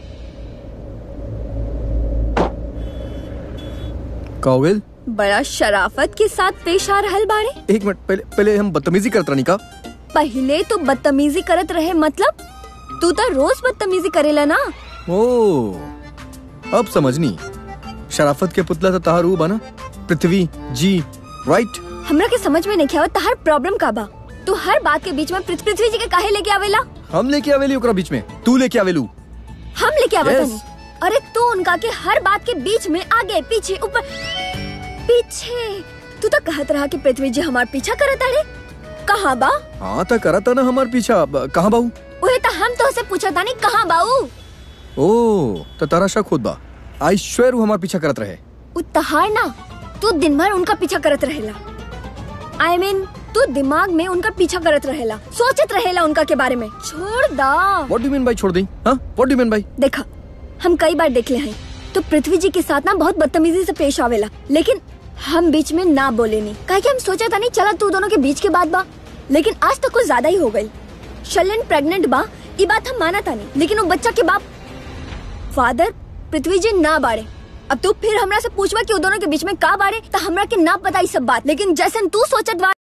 काविल, बड़ा शराफत के साथ पेश आ रहल बाड़े। एक मिनट, पहले पहले हम बदतमीजी करत रहनी का? पहले तो बदतमीजी करत रहे, मतलब तू तो रोज बदतमीजी करेला ना। ओ, अब समझनी, शराफत के पुतला तो तारू बना, पृथ्वी जी राइट? हमरा के समझ में नहीं आवत हर प्रॉब्लम का बा। तू हर बात के बीच में पृथ्वी पृथ्वी जी के काहे लेके आवेला? हम लेके आवेली ओकरा बीच में, तू लेके आवेलू। हम लेके आवत Yes. नहीं। अरे तू उनका के हर बात के बीच में आगे पीछे ऊपर पीछे। तू तो कहत रहा कि पृथ्वी जी हमार पीछा करत आड़े। कहाँ बा? हाँ तो करता ना हमार पीछा। ब- कहाँ बाऊ? उहे तो हम तो से पूछा था नहीं कहाँ बाऊ? ओ तो तारा शक खुद बा। आई श्वेर हमार पीछा करत रहे। उतहार ना, तू दिन भर उनका पीछा करत रहेला। आई I मीन mean, तू दिमाग में उनका पीछा करत रहेला, सोचत रहेला उनका के बारे में। छोड़ दा। What do you mean by छोड़ दी? हाँ? What do you mean by? देखा, हम कई बार देख ले हैं तो पृथ्वी जी के साथ ना बहुत बदतमीजी से पेश आवेला, लेकिन हम बीच में ना बोले नहीं। काहे कि हम सोचा था नहीं चला तू दोनों के बीच के बात बा, लेकिन आज तक कुछ ज्यादा ही हो गई। शर्लिन प्रेग्नेंट बा, ये बात हम माना था नहीं, लेकिन वो बच्चा के बाप फादर पृथ्वी जी ना बाड़े। अब तू फिर हमरा से पूछवा कि वो दोनों के बीच में का बाड़े, तो हमरा के ना पता ये सब बात, लेकिन जैसन तू सोचत बा।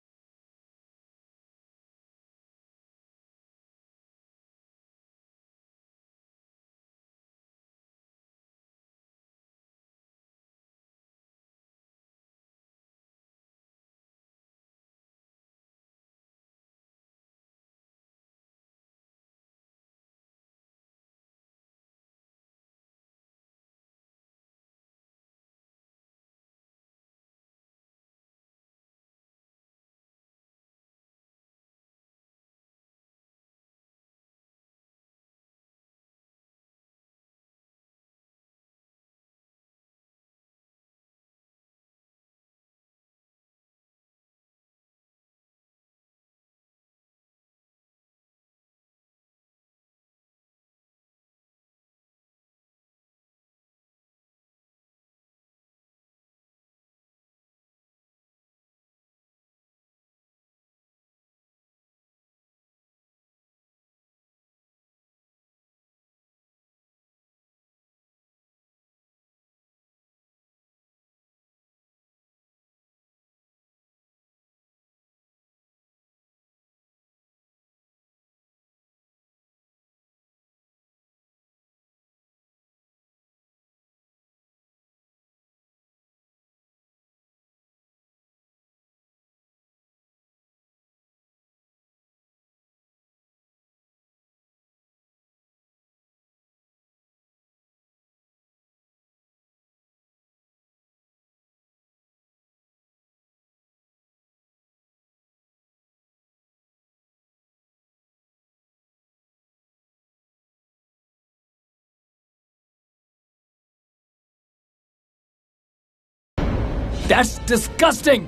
That's disgusting.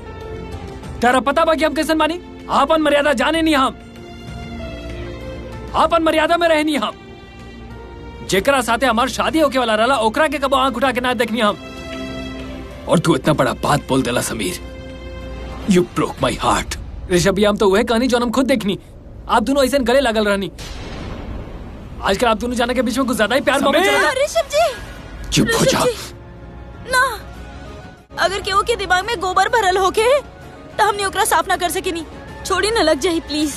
तेरा पता बा कि हम कैसे मानी? आपन मर्यादा जाने नहीं हम, आपन मर्यादा में रहनी हम। जेकरा साथे हमार शादी होके वाला रहला ओकरा के कबो आंख उठा के ना देखनी हम। और तू इतना बड़ा बात बोल देला Sameer. You broke my heart. Rishabh हम तो वह कहानी जो हम खुद देखनी। आप दोनों ऐसे गले लगल रहनी। आजकल आप दोनों जाने के बीच में कुछ ज्यादा ही प्यार मोहब्बत चल रहा है। ऋषभ जी, चुप हो जा। ना, अगर केहू के दिमाग में गोबर भरल होके तो हमने ओकरा साफ ना कर सके नहीं। छोड़ी न लग जाही प्लीज।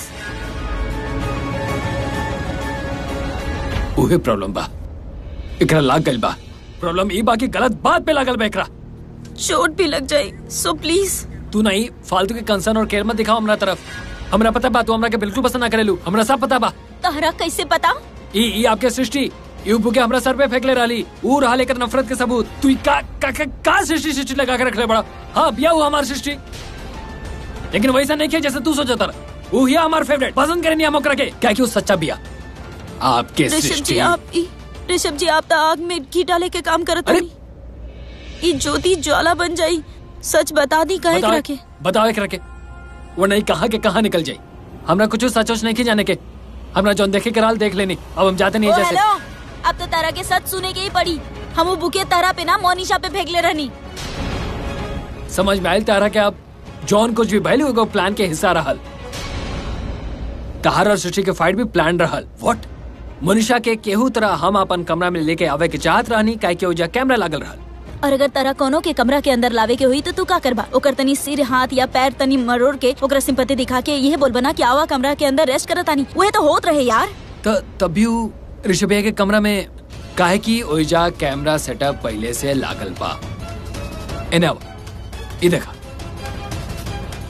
उहे प्रॉब्लम बा, एकरा लाग गइल बा। प्रॉब्लम ई बा कि गलत बात पे लागल बा एकरा। चोट भी लग जाए, सो प्लीज। तू नहीं फालतू के कंसर्न और केयर मत दिखाओ हमरा तरफ। हमरा पता बा तू हमरा के बिल्कुल पसंद ना करेलू, हमरा सब पता बा। तहरा कैसे पता? ई ई आपके सृष्टि यू बुके हमरा सर पे फेंक ले रही। ऊ रहा लेकर नफरत के सबूत। तू ई का का का, का सृष्टि सृष्टि लगा के रख ले बड़ा। हाँ बिया हुआ हमारी सृष्टि, लेकिन वैसा नहीं किया जैसे तू सोचा था। वो ही हमारा फेवरेट, पसंद करे नहीं हम ओकरा के। क्या क्यों सच्चा बिया आपके ऋषभ सृष्टि। जी आप ई ऋषभ जी आप तो आग में घी डाले के काम करत अरे! रही। ई ज्योति ज्वाला बन जाई। सच बता दी काहे बताओ रखे? बताओ एक रखे वो नहीं कहा के कहा निकल जाये। हमरा कुछ सच वच नहीं के जाने के। हमरा जौन देखे के राल देख लेनी। अब हम जाते नहीं ओ, जैसे। हेलो, अब तो तारा के सच सुने के ही पड़ी। हम वो बुके तारा पे ना मोनिशा पे फेंक ले रहनी। समझ में आयल तारा के अब जॉन कुछ भी भैलू होगा प्लान के हिस्सा रहल। कहर और सृष्टि के फाइट भी प्लान रहल। व्हाट? मनीषा के केहू तरह हम अपन कमरा में लेके आवे के चाहत रहनी, काहे के ओजा कैमरा लागल रहल। और अगर तारा कोनो के कमरा के अंदर लावे के हुई तो तू का करबा? ओकर तनी सिर हाथ या पैर तनी मरोड़ के ओकरा सिंपैथी दिखा के यह बोल बना कि आवा कमरा के अंदर रेस्ट करत आनी। वह तो होत रहे यार। त तभी ऋषभ भैया के कमरा में काहे की ओजा कैमरा सेटअप पहले से लागल बा। एनावा ई देखा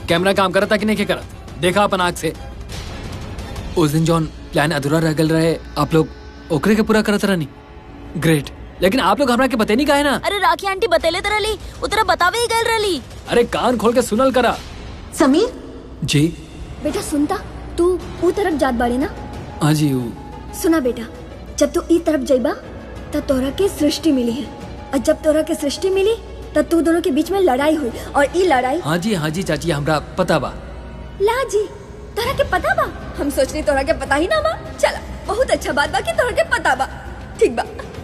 कैमरा काम करत था कि नहीं के करत? देखा अपन आँख से। उस दिन जौन प्लान अधूरा रह गल रहे, आप लोग ओकरे के पूरा करत रहनी। ग्रेट। लेकिन आप लोग हमरा के बते नहीं काहे ना? अरे राखी आंटी बतेले त रहली, उतरा बतावे ही गल रहली। अरे कान खोल के सुनल करा। समीर जी बेटा सुनता, तू ऊ तरफ जात बाड़ी ना? हाँ जी। वो सुना बेटा, जब तू ई तरफ जाइबा तब तोरा के सृष्टि मिली है, और जब तोरा के सृष्टि मिली तब तू दोनों के बीच में लड़ाई हुई, और ई लड़ाई। हाँ जी हाँ जी चाची, हमरा पता बा। ला जी, तोरा के पता बा? हम सोचनी तोरा के पता ही ना बा। चला, बहुत अच्छा बात बा कि तोरा के पता बा। ठीक बा।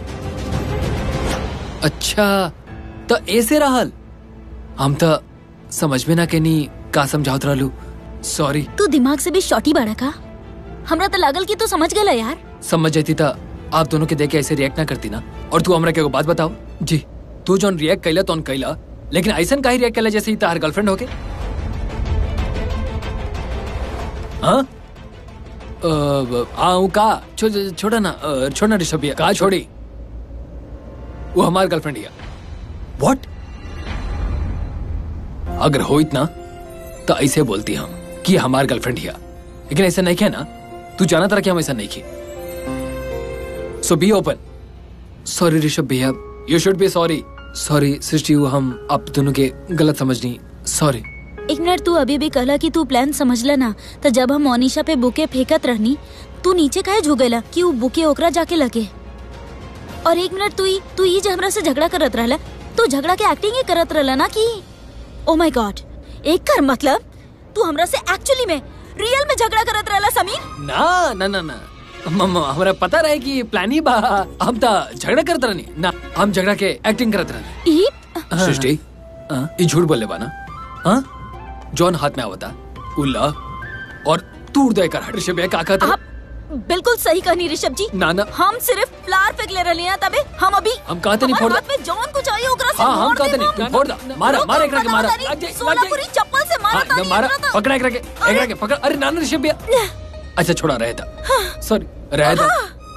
अच्छा तो ऐसे रहल, हम तो समझ में ना के नी का समझावत रहलू। सॉरी। तू दिमाग से भी शॉटी बाड़ा का? हमरा तो लागल कि तू समझ गला यार। समझ जाती था आप दोनों के देख के ऐसे रिएक्ट ना करती ना। और तू हमरा के बात बताओ जी, तू जौन रिएक्ट कैला तो कैला, लेकिन ऐसा काहे रिएक्ट कैला जैसे ही तार गर्लफ्रेंड होके? हाँ आऊँ का छो, छोड़ा ना छोड़ना ऋषभ भैया, कहा छोड़ी? वो हमार गर्लफ्रेंड है। व्हाट? अगर हो इतना तो ऐसे बोलती हम कि हमार गर्लफ्रेंड है, लेकिन ऐसा नहीं किया ना। तू जाना तरह कि हम ऐसा नहीं किए। So be open. Sorry Rishabh भैया, you should be sorry. Sorry Srishti, हम आप दोनों के गलत समझनी। सॉरी। एक मिनट, तू अभी भी कहला कि तू प्लान समझला ना, तो जब हम मोनिशा पे बुके फेंकत रहनी, तू नीचे काहे झुकेला कि वो बुके ओकरा जाके लगे? और एक मिनट, तू ही तू ही हमरा से झगड़ा करत रहला, तू झगड़ा के एक्टिंग ही करत रहला ना कि ओ माय गॉड। एक कर मतलब तू हमरा से एक्चुअली में रियल में झगड़ा करत रहला समीर? ना ना ना ना मम्मा, हमरा पता रहे कि प्लान ही बा। हम तो झगड़ा करत रहनी ना, हम झगड़ा के एक्टिंग करत रहनी। ई सृष्टि ये झूठ बोले बा ना? हाँ जॉन हाथ में आवता उल्ला और तूड़ दे कर। ऋषभ भैया का कहता? आप बिल्कुल सही कहनी ऋषभ जी। ना ना हम सिर्फ फ्लावर फेंक ले रहली ना, तबे हम अभी हम कहते नहीं फोड़। हाथ में जॉन कुछ आई ओकरा से। हाँ हम कहते नहीं तू फोड़ दा। मारा मारा एकरा के मारा। लग जाए सोनापुरी चप्पल से मारा तानी। मारा पकड़ा एकरा के, एकरा के पकड़। अरे ना ना ऋषभ भैया, अच्छा छोड़ा रहे था। सॉरी रहे था।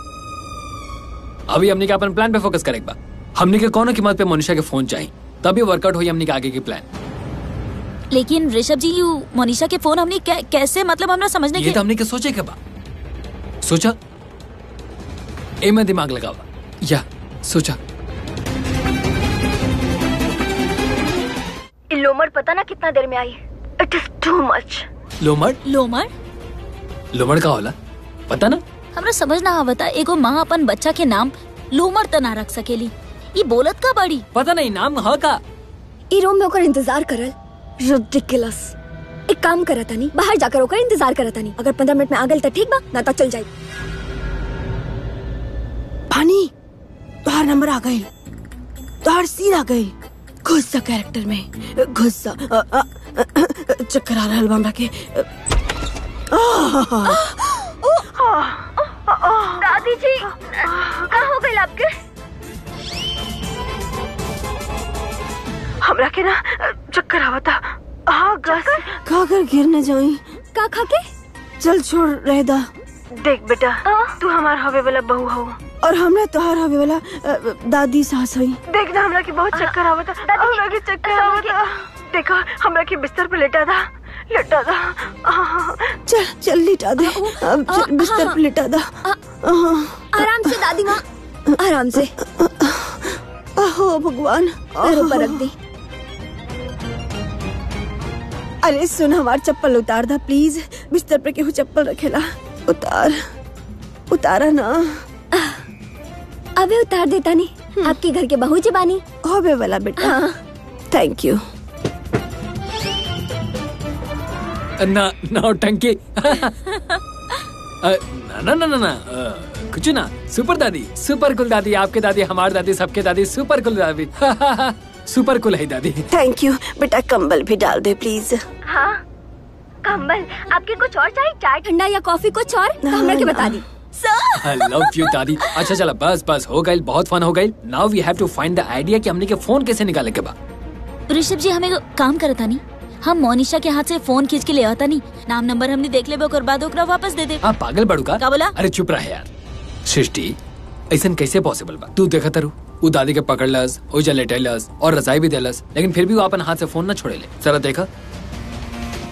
अभी हमने के अपन प्लान पे फोकस करेगा। हमने के कौन कीमत पे मोनिशा के फोन चाहिए, तभी वर्कआउट हुई हमने के आगे की प्लान। लेकिन ऋषभ जी, यू मोनिशा के फोन हमने कै, कैसे मतलब हमरा समझने ये के तो हमने के सोचे के बा। सोचा ए में दिमाग लगावा या सोचा। लोमड़ पता ना कितना देर में आई। It is too much. लोमड़? लोमड़ लोमड़ का होला पता ना? हमरा समझ ना आवता, एगो माँ अपन बच्चा के नाम लोमड़ त ना रख सकेली, ये बोलत का बड़ी? पता नहीं नाम ह का। ई रूम में ओकर इंतजार करल रिडिकुलस। एक काम करा तानी, बाहर जाकर ओकर इंतजार करा तानी। अगर पंद्रह मिनट में आ गल तो ठीक बा, ना तो चल जाई। पानी तोहार नंबर आ गई, तोहार सीन आ गई। घुस जा कैरेक्टर में, घुस जा। अ, अ, अ, अ, चक्कर आ रहल बा हमरा के। दादी जी का हो गई आपके? हमरा के ना चक्कर आवता। हाँ गस खाकर गिर न जाई। का खा के? चल छोड़ रह दा। देख बेटा, तू हमार हवे वाला बहू हो और हमरा तोहार हवे वाला दादी सास हई। देख ना हमरा के बहुत चक्कर आवता। हमरा के चक्कर आवता। देखो हमरा के बिस्तर पे लेटा दा, लेटा दा। चल चल लेटा दे, चल बिस्तर पे लेटा दा। आराम से दादी माँ, आराम से। आहो भगवान, पैरों पर रख दी। अरे सुन, हमार चप्पल उतार दा प्लीज। बिस्तर पे केहू चप्पल रखेला। उतार, उतारा ना। अबे उतार देता नहीं, आपके घर के बहू जी बानी। होबे वाला बेटा। हाँ। Thank you. ना ना टंकी। ना ना ना ना कुछ ना। सुपर दादी, सुपर कुल दादी, आपके दादी, हमार दादी, सबके दादी, सुपर कुल दादी। सुपर कुल है दादी। थैंक यू बेटा। कंबल भी डाल दे प्लीज। हाँ कंबल। आपके कुछ और चाहिए? चाय, ठंडा या कॉफी कुछ और? तो हमरा के बता दी। I love you दादी। अच्छा चला बस बस हो गई, बहुत फन हो गई। Now we have to find the idea कि हमने के फोन कैसे निकाले के बा। ऋषभ जी हमें काम करता नहीं, हम मोनिशा के हाथ से फोन खींच के ले आता नहीं, नाम नंबर हमने देख ले और बाद ओकरा वापस दे दे। आप पागल बड़ू का? का बोला? अरे चुप रहे यार। सृष्टि ऐसा कैसे पॉसिबल बा? तू देखा तारू वो दादी के पकड़ लस, हो जा लेटेलस और रजाई भी देलस, लेकिन फिर भी वो अपन हाथ से फोन न छोड़े ले। जरा देखा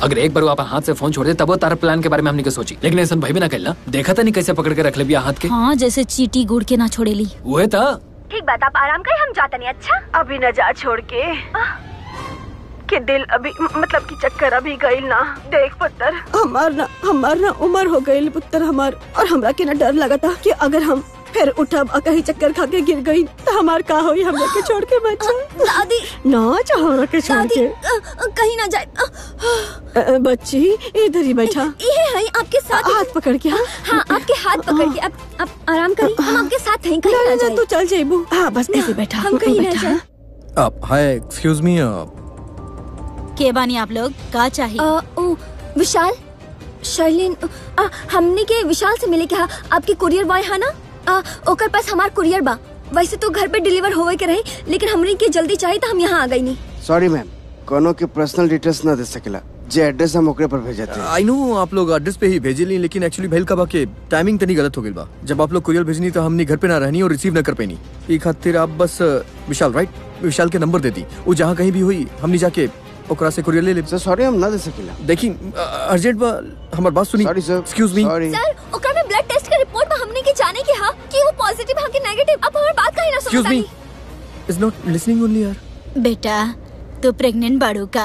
अगर एक बार वो आप हाथ से फोन छोड़ दे तब वो तारा प्लान के बारे में हमने क्या सोची, लेकिन ऐसा भाई भी ना कहला। देखा था नहीं कैसे पकड़ के रख ले बिया हाथ के। हाँ जैसे चीटी गुड़ के ना छोड़ेली। वो था ठीक बात, आप आराम करें, हम जाते नहीं। अच्छा अभी न जा छोड़ के के दिल अभी मतलब की चक्कर अभी गई ना। देख पुत्र, हमार ना हमार ना उम्र हो गई पुत्र हमार, और हमरा के ना डर लगा था कि अगर हम फिर उठब और कहीं चक्कर खा के गिर गई तो हमार का होई, हम के छोड़ के बच्चा। दादी ना चाहो के छोड़ दादी के अ, अ, कहीं ना जाए। अ, अ, बच्ची इधर ही बैठा, ये है आपके साथ। हाथ पकड़ के। हाँ हाँ आपके हाथ पकड़ के आप आप आराम करिए, हम आपके साथ हैं, कहीं ना जाए। तू चल जेबू। हाँ बस ऐसे बैठा, हम कहीं ना जाए। आप हाय एक्सक्यूज मी, के बानी आप लोग का चाहिए? अ, ओ, विशाल शर्लिन अ, हमने के विशाल से मिले क्या? आपके कुरियर बॉय है ना? अ, ओकर पास हमार कुरियर बा। वैसे तो घर पे डिलीवर होवे के रहे, लेकिन हमरे के जल्दी चाहिए तो हम यहाँ आ गई नहीं। सॉरी मैम, कोनो के पर्सनल डिटेल्स ना दे सकेला, जे एड्रेस हम ओकरे पर भेजे थे। आई नो आप लोग एड्रेस पे ही भेजिली, लेकिन एक्चुअली भेल का बा के टाइमिंग तनी गलत हो गई बा। जब आप लोग कुरियर भेजनी तो हमनी घर पे ना रहनी और रिसीव ना कर पैनी। ई खातिर आप बस विशाल राइट विशाल के नंबर दे दी, वो जहाँ कहीं भी हुई हमनी जाके ओकरा से कुरियर ले ले। सर सॉरी, हम ना दे सकेला। देखी अर्जेंट बा, हमार बात सुनी। Sorry sir, excuse me sorry. Sir ओकरा में ब्लड टेस्ट के रिपोर्ट में हमने के जाने की हाँ कि वो पॉजिटिव है कि नेगेटिव। आप हमारी बात कहीं ना एक्सक्यूज मी सुनता। इज नॉट लिसनिंग ओनली यार। बेटा तू प्रेग्नेंट बाड़ू का?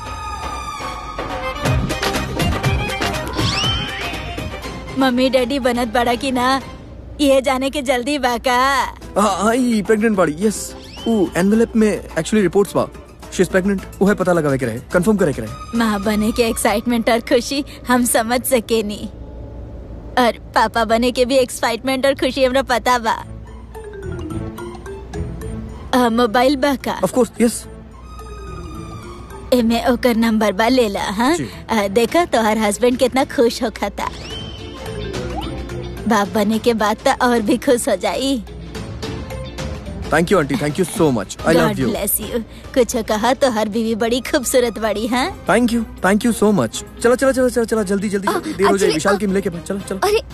मम्मी डैडी बनत बड़ा की ना, ये जाने के जल्दी बाका? हाँ ई प्रेग्नेंट बाड़ी, यस। वो एनवेलप में एक्चुअली रिपोर्ट्स बा शी इज प्रेग्नेंट, वो है पता लगावे के रहे, कंफर्म करे के रहे। माँ बने के एक्साइटमेंट और खुशी हम समझ सके नहीं, और पापा बने के भी एक्साइटमेंट और खुशी हमरा पता बा। आ, मोबाइल बा का? Of course yes. एमे ओकर नंबर बा, ले ला। हाँ जी। आ, देखा तो हर हस्बैंड कितना खुश हो खाता, बाप बने के बाद तो और भी खुश हो जाई। Thank you aunty, thank you so much, I love you. Bless you. कुछ कहा तो हर बीवी बड़ी खूबसूरत बड़ी है। Thank you thank you so much. चला चला चला चला चला जल्दी जल्दी आ, जल्दी, देर हो जाए actually, विशाल आ, के मिले के बाद। चलो चलो अरे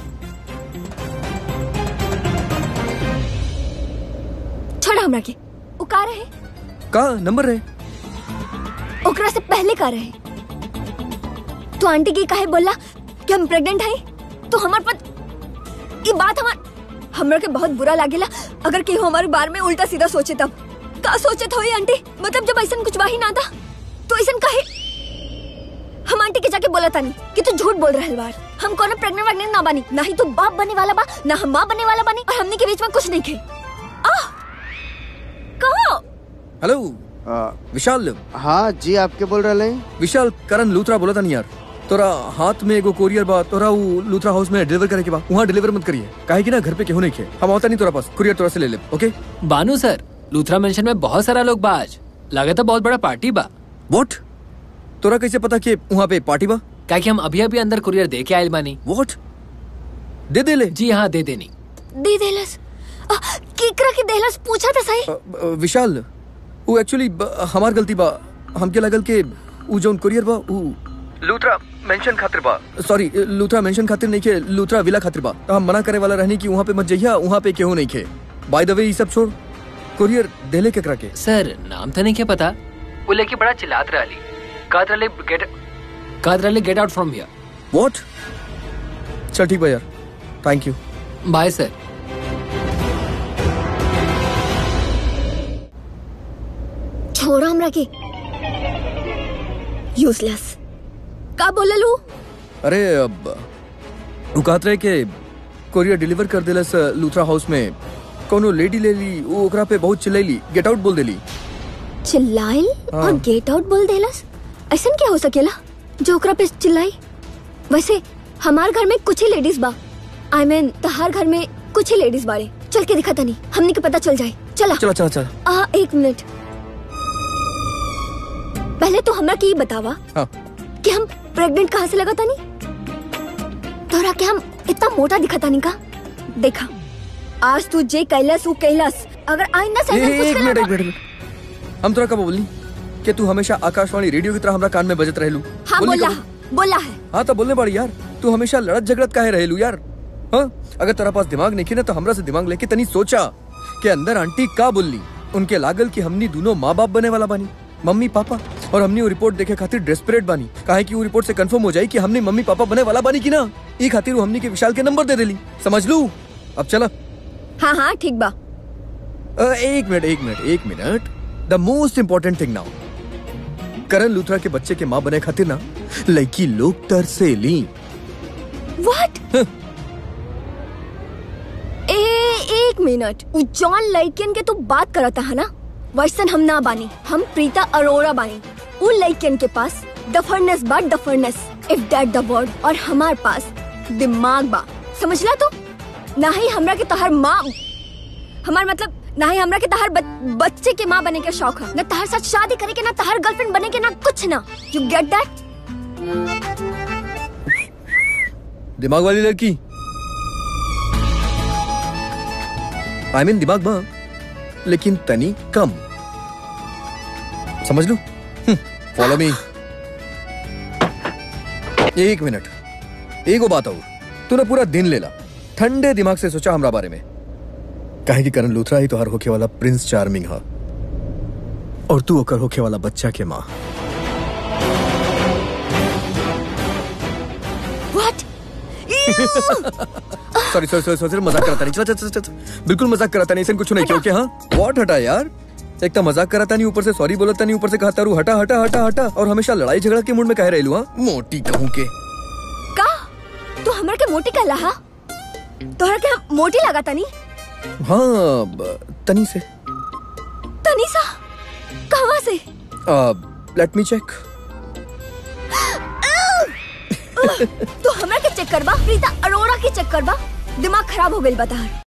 छोड़ा हमरा के। वो का रहे? का नंबर है? ओकरा से पहले का रहे? तो आंटी की काहे बोला कि हम प्रेग्नेंट है? तो हमार पर ये बात हमार हमरा के बहुत बुरा लागेला। अगर केहू हमारे बारे में उल्टा सीधा सोचे तब का सोचत होई आंटी? मतलब जब ऐसा कुछ बाही ना था तो ऐसा काहे? हम आंटी के जाके बोला तानी कि तू झूठ बोल रहल बार। हम कोनो प्रेग्नेंट वैग्नेंट ना बानी, ना ही तू बाप बनने वाला बा, ना हम माँ बनने वाला बानी, और हमने के बीच में कुछ नहीं खे। आह कहो हेलो आ, विशाल। हाँ जी, आपके बोल रहे हैं? विशाल करण लूथरा बोला था नहीं यार, तोरा हाथ में एगो कोरियर बा, तोरा वो लूथरा हाउस में डिलीवर करे के बा, वहाँ डिलीवर मत करिए, काहे कि ना घर पे केहू नहीं खे, हम आता नहीं तोरा पास, कुरियर तोरा से ले ले। ओके बानू सर, लूथरा मेंशन में बहुत सारा लोग बा आज, लगा था बहुत बड़ा पार्टी बा। व्हाट? तोरा कैसे पता कि वहाँ पे पार्टी बा? क्या कि हम अभी अभी अंदर कुरियर दे के आयल बानी। व्हाट? दे दे ले। जी हाँ दे देनी। दे देलस आ, केकरा के देलस पूछा था सही। अ, अ, विशाल वो एक्चुअली हमार गलती बा, हमके लगल के वो जोन कुरियर बा वो लूथरा मेंशन खातिर बा, सॉरी लूथरा मेंशन खातिर नहीं के, लूथरा विला खातिर बा। तो हम मना करे वाला रहनी कि वहाँ पे मत जइया, वहाँ पे केहू नहीं खे। बाय द वे ये सब छोड़, कुरियर देले केकरा के? सर नाम तो नहीं क्या पता, वो लेके बड़ा चिल्लात रही, कहत रही गेट कहत रही get out from here. What? चल ठीक बा यार, थैंक यू, बाय सर। छोड़ा हमरा के यूजलेस। का बोललू? अरे अब वो कहत रहे के कुरियर डिलीवर कर देलस लूथरा हाउस में, कोनो लेडी ले ली, वो ओकरा पे बहुत चिल्लैली, गेट आउट बोल देली। चिल्लाइल हाँ। और गेट आउट बोल देलस? ऐसा क्या हो सकेला जो ओकरा पे चिल्लाई? वैसे हमार घर में कुछ ही लेडीज बा, आई मीन तहार घर में कुछ ही लेडीज बाड़े। चल के दिखा तनी, हमने के पता चल जाए। चला चला चला चला। आ एक मिनट, पहले तो हमरा के ये बतावा हाँ। कि हम प्रेग्नेंट कहाँ से लगा तानी? तोरा के हम इतना मोटा दिखा तानी का? देखा आज तू जे कैलास वो कैलास, अगर आइंदा से ए, ऐसा एक कुछ मिनट एक करना। मिनट, हम तोरा कब बोलनी कि तू हमेशा आकाशवाणी रेडियो की तरह हमरा कान में बजत रहेलू? हाँ बोलनी बोला कब? बोला है। हाँ तो बोलने पड़ी यार, तू हमेशा लड़त झगड़त काहे रहेलू यार? हाँ अगर तेरा पास दिमाग नहीं ना तो हमरा से दिमाग लेके तनी सोचा कि अंदर आंटी का बोलनी, उनके लागल कि हमनी दोनों माँ बाप बने वाला बानी, मम्मी पापा। और हमने वो रिपोर्ट देखे खातिर डेस्परेट बानी, काहे कि वो रिपोर्ट से कंफर्म हो जाए कि हमने मम्मी पापा बने वाला बानी की ना। ई खातिर वो हमने के विशाल के नंबर दे देली, समझ लू। अब चला। हाँ हाँ ठीक बा। अ, एक मिनट एक मिनट एक minute the most important thing now, Karan Luthra के बच्चे के माँ बने खातिर ना लड़की लोग तरसेली। व्हाट? ए एक मिनट, उ जॉन लड़कियन के तू बात करता है ना, वैसन हम ना बानी, हम प्रीता अरोरा बानी। उ लड़कियन के पास डफरनेस बा, difference if that the word, और हमार पास दिमाग बा, समझला तू? ना ही हमरा के तहर माँ, हमार मतलब ना ही हमरा के तहर बच, बच्चे के माँ बने के शौक है, ना तहर साथ शादी करे के, ना तहर गर्लफ्रेंड बने के, ना कुछ ना। You get that? दिमाग वाली लड़की, आई मीन दिमाग बा लेकिन तनी कम, समझ लो। Follow me. एक मिनट, एगो बात और, तूने पूरा दिन लेला ठंडे दिमाग से सोचा हमरा बारे में, काहे कि करण लूथरा ही तो हर होके वाला प्रिंस चार्मिंग है, और तू ओकर होके वाला बच्चा के माँ। What? Sorry sorry sorry sorry मजाक करता नहीं, चल चल चल चल, बिल्कुल मजाक करता नहीं, कुछ नहीं क्यों? हाँ व्हाट हटा यार, एक तो मजाक कराता नहीं, ऊपर से सॉरी बोलता नहीं, ऊपर से कहता रू हटा हटा हटा हटा, और हमेशा लड़ाई झगड़ा के मूड में कह रही लू। हाँ मोटी कहूँ के का तू हमरा के मोटी कहला हा? तोहरा के हम मोटी लगा तनी? हाँ ब- तनी से। तनी सा? कहवा से? Let me check. तू हमरा के चेक करबा? प्रीता अरोरा के चेक करबा? दिमाग खराब हो गइल बता।